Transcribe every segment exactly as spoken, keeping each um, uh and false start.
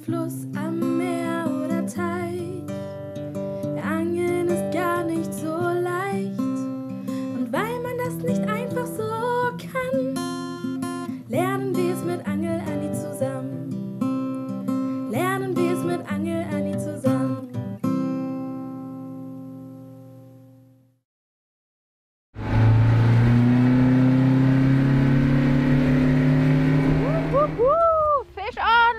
Fluss, am Meer oder Teich. Angeln ist gar nicht so leicht. Und weil man das nicht einfach so kann, lernen wir es mit Angel Anni zusammen. Lernen wir es mit Angel Anni zusammen. Wuhu, Fisch on!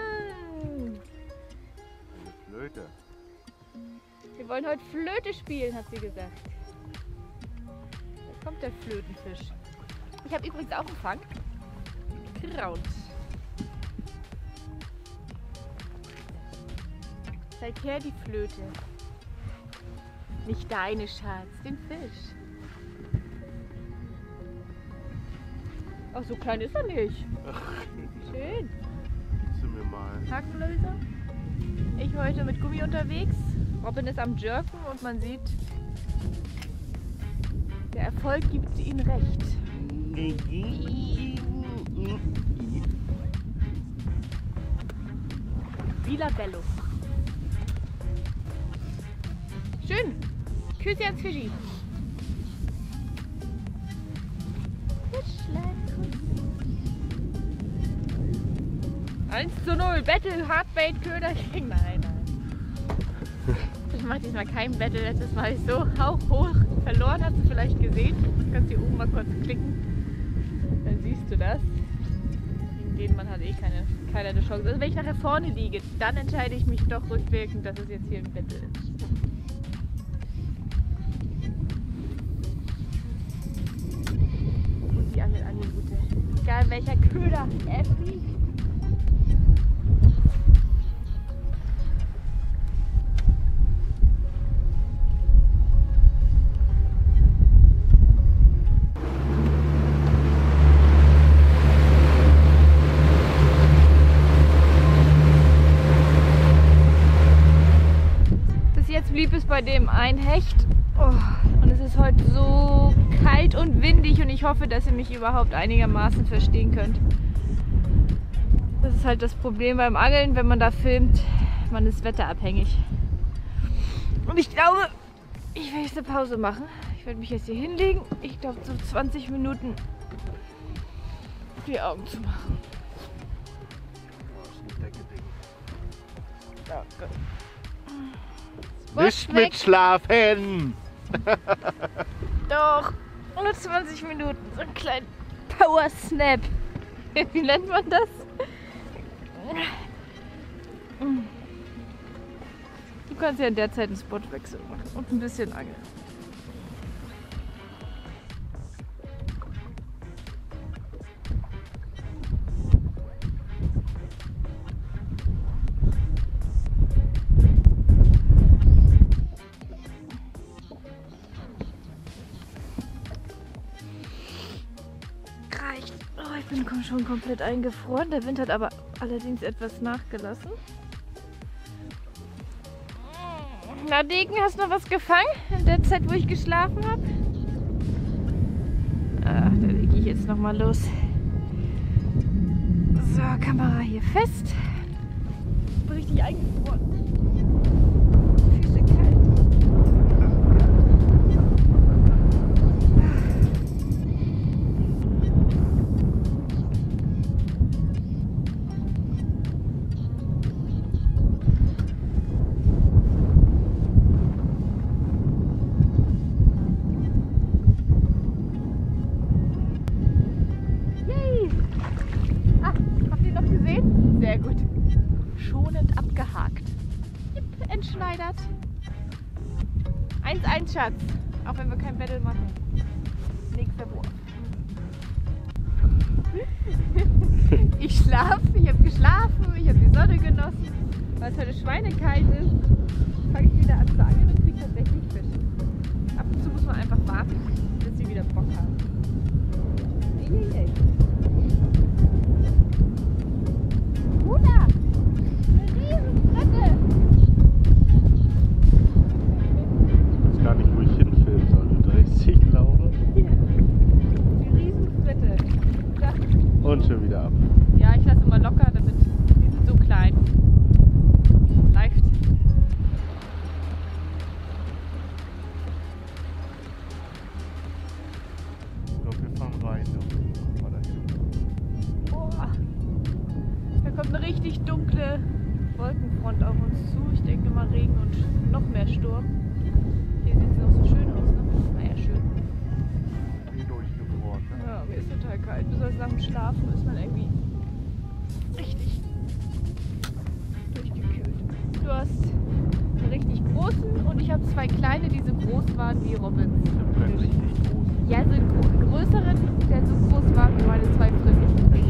Flöte. Wir wollen heute Flöte spielen, hat sie gesagt. Da kommt der Flötenfisch. Ich habe übrigens auch einen Fang. Kraut. Zeig her die Flöte. Nicht deine, Schatz, den Fisch. Ach, so klein ist er nicht. Schön. Gibst du mir mal. Hakenlöser. Ich heute mit Gummi unterwegs. Robin ist am Jerken und man sieht, der Erfolg gibt ihnen recht. Villa Bello. Schön. Küssi ans Fischi. Fischlein. eins zu null. Battle, Hardbait, Köder. Nein, nein. Ich mache diesmal kein Battle. Letztes Mal habe ich so hauchhoch verloren. Hast du vielleicht gesehen? Du kannst hier oben mal kurz klicken. Dann siehst du das. Gegen den Mann hat eh keine, keiner eine Chance. Also wenn ich nachher vorne liege, dann entscheide ich mich doch rückwirkend, dass es jetzt hier ein Battle ist. Und die Angel an die Route. Egal welcher Köder er fliegt. Blieb es bei dem ein Hecht. Oh, und es ist heute so kalt und windig und ich hoffe, dass ihr mich überhaupt einigermaßen verstehen könnt. Das ist halt das Problem beim Angeln, wenn man da filmt, man ist wetterabhängig. Und ich glaube, ich werde jetzt eine Pause machen. Ich werde mich jetzt hier hinlegen. Ich glaube, so zwanzig Minuten die Augen zu machen. Ja, gut. Nicht mit Schlafen! Doch, nur zwanzig Minuten, so ein kleiner Power Snap. Wie nennt man das? Du kannst ja in der Zeit einen Spotwechsel machen und ein bisschen angeln. Oh, ich bin schon komplett eingefroren. Der Wind hat aber allerdings etwas nachgelassen. Na, Degen, hast du noch was gefangen in der Zeit, wo ich geschlafen habe? Ach, da lege ich jetzt noch mal los. So, Kamera hier fest. Ich bin richtig eingefroren. Füße kalt. Sehr gut. Schonend abgehakt. Jipp, entschneidert. eins eins, Schatz. Auch wenn wir kein Battle machen. Nächster Wurf. Ich schlafe, ich habe geschlafen, ich habe die Sonne genossen. Weil es heute schweinekalt ist, fange ich wieder an zu angeln und kriege tatsächlich Fisch. Ab und zu muss man einfach warten, bis sie wieder Bock haben. Eieiei. Bruder! Eine Riesenfrette! Ich weiß gar nicht, wo ich hinfilmen soll. Du drehst dich, glaube ich. Ja. Die Riesenfrette. Ja. Und schon wieder ab. Ja, ich lasse mal locker, damit die sind so klein. kommt eine richtig dunkle Wolkenfront auf uns zu. Ich denke mal Regen und noch mehr Sturm. Hier sieht es noch so schön aus, ne? Naja, schön. Wie durchgefroren, ne? Ja, mir ist total kalt. Besonders nach dem Schlafen ist man irgendwie richtig durchgekühlt. Du hast einen richtig großen und ich habe zwei kleine, die so groß waren wie Robins. Ich hab keinen richtig großen. Ja, so einen gro- größeren, der so groß war wie meine zwei Fritz.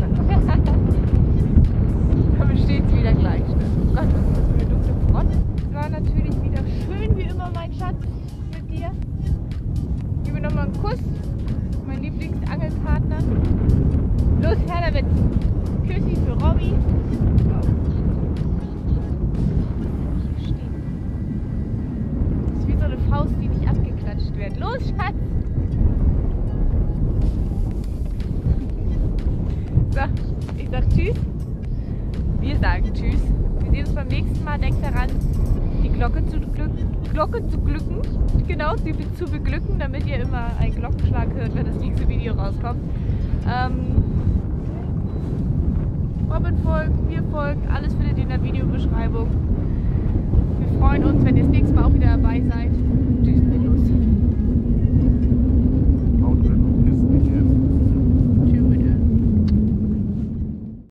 Damit steht es wieder gleich. Oh Gott, was ist das für eine dunkle Front? Es war natürlich wieder schön wie immer, mein Schatz, mit dir. Gib mir nochmal einen Kuss, mein Lieblingsangelpartner. Los, her damit. Küssi für Robby. Oh. Hier stehen. Das ist wie so eine Faust, die nicht abgeklatscht wird. Los, Schatz! So, ich sag Tschüss. Wir sagen Tschüss. Wir sehen uns beim nächsten Mal. Denkt daran, die Glocke zu, glück, Glocke zu glücken. Genau, sie zu beglücken, damit ihr immer einen Glockenschlag hört, wenn das nächste Video rauskommt. Ähm, Robin folgt, wir folgen, alles findet ihr in der Videobeschreibung. Wir freuen uns, wenn ihr das nächste Mal auch wieder